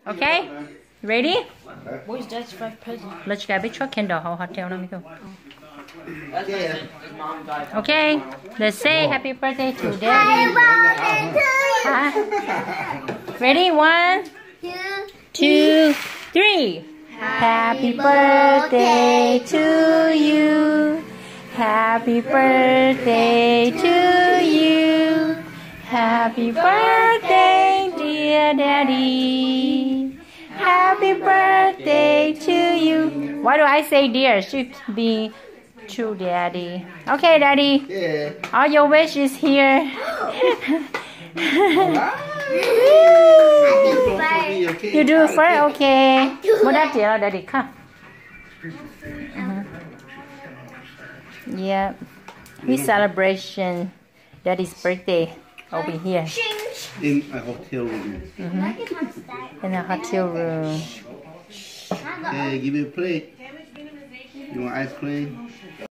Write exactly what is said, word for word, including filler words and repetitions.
Okay? Ready? Where's Dad's five present? Let's get a big truck and the whole hotel. Let me go. Yeah. Okay, let's say happy birthday to Daddy. Huh? Ready? One, two, three. Happy birthday to you. Happy birthday to you. Happy birthday, dear Daddy. Happy birthday to you. Why do I say dear? Should be to Daddy. Okay, Daddy. Yeah. All your wishes here. You do first, okay. Một đắt chị Daddy, come. Uh-huh. Yeah. We celebration Daddy's birthday over here. In a hotel room. Mm-hmm. In a hotel room. Hey, give me a plate. You want ice cream?